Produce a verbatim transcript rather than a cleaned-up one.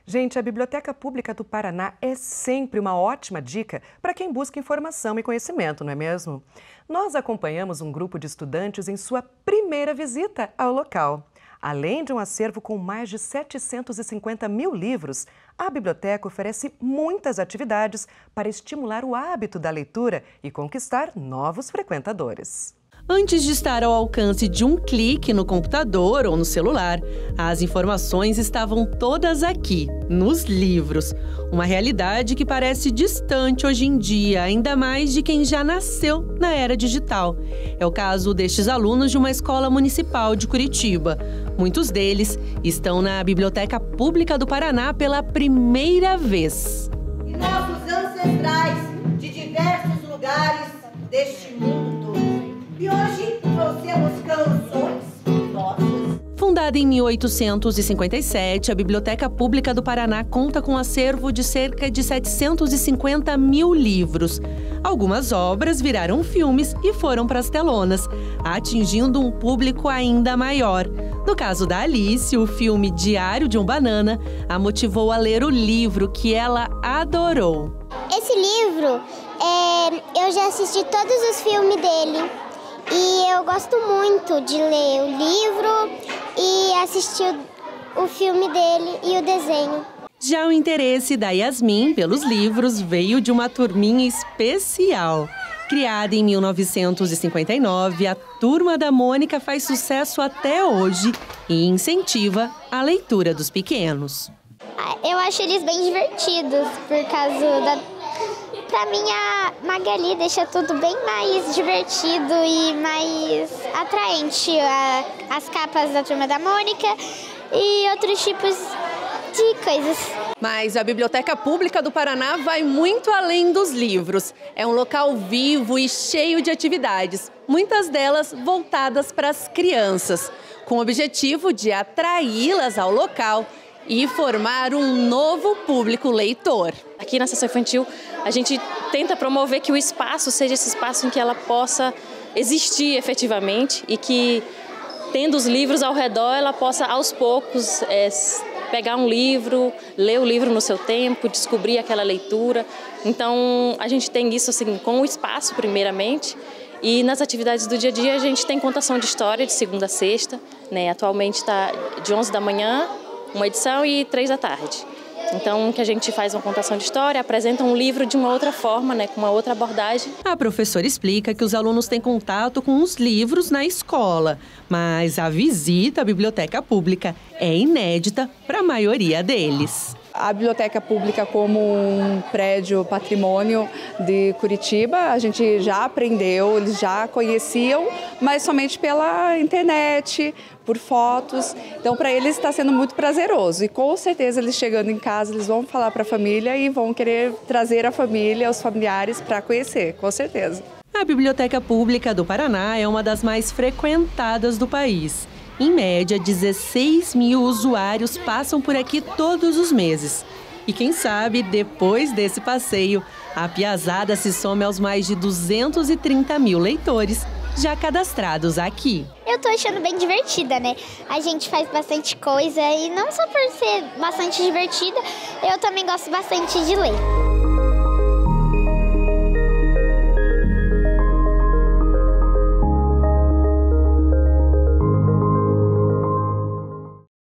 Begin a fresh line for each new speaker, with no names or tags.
Gente, a Biblioteca Pública do Paraná é sempre uma ótima dica para quem busca informação e conhecimento, não é mesmo? Nós acompanhamos um grupo de estudantes em sua primeira visita ao local. Além de um acervo com mais de setecentos e cinquenta mil livros, a biblioteca oferece muitas atividades para estimular o hábito da leitura e conquistar novos frequentadores.
Antes de estar ao alcance de um clique no computador ou no celular, as informações estavam todas aqui, nos livros. Uma realidade que parece distante hoje em dia, ainda mais de quem já nasceu na era digital. É o caso destes alunos de uma escola municipal de Curitiba. Muitos deles estão na Biblioteca Pública do Paraná pela primeira vez.
E nossos ancestrais de diversos lugares deste mundo. E hoje trouxemos canções nossas.
Fundada em mil oitocentos e cinquenta e sete, a Biblioteca Pública do Paraná conta com um acervo de cerca de setecentos e cinquenta mil livros. Algumas obras viraram filmes e foram para as telonas, atingindo um público ainda maior. No caso da Alice, o filme Diário de um Banana a motivou a ler o livro que ela adorou.
Esse livro, é, eu já assisti todos os filmes dele. E eu gosto muito de ler o livro e assistir o filme dele e o desenho.
Já o interesse da Yasmin pelos livros veio de uma turminha especial. Criada em mil novecentos e cinquenta e nove, a Turma da Mônica faz sucesso até hoje e incentiva a leitura dos pequenos.
Eu acho eles bem divertidos, por causa da... Pra mim, a Magali deixa tudo bem mais divertido e mais atraente. As capas da Turma da Mônica e outros tipos de coisas.
Mas a Biblioteca Pública do Paraná vai muito além dos livros. É um local vivo e cheio de atividades, muitas delas voltadas para as crianças, com o objetivo de atraí-las ao local e formar um novo público leitor.
Aqui na Sessão Infantil, a gente tenta promover que o espaço seja esse espaço em que ela possa existir efetivamente e que, tendo os livros ao redor, ela possa, aos poucos, é, pegar um livro, ler o livro no seu tempo, descobrir aquela leitura. Então, a gente tem isso assim, com o espaço, primeiramente, e nas atividades do dia a dia a gente tem contação de história de segunda a sexta, né? Atualmente está de onze da manhã, uma edição, e três da tarde. Então, que a gente faz uma contação de história, apresenta um livro de uma outra forma, né, com uma outra abordagem.
A professora explica que os alunos têm contato com os livros na escola, mas a visita à biblioteca pública é inédita para a maioria deles.
A Biblioteca Pública, como um prédio patrimônio de Curitiba, a gente já aprendeu, eles já conheciam, mas somente pela internet, por fotos. Então, para eles está sendo muito prazeroso. E com certeza, eles chegando em casa, eles vão falar para a família e vão querer trazer a família, os familiares, para conhecer, com certeza.
A Biblioteca Pública do Paraná é uma das mais frequentadas do país. Em média, dezesseis mil usuários passam por aqui todos os meses. E quem sabe, depois desse passeio, a piazada se some aos mais de duzentos e trinta mil leitores já cadastrados aqui.
Eu tô achando bem divertida, né? A gente faz bastante coisa e não só por ser bastante divertida, eu também gosto bastante de ler.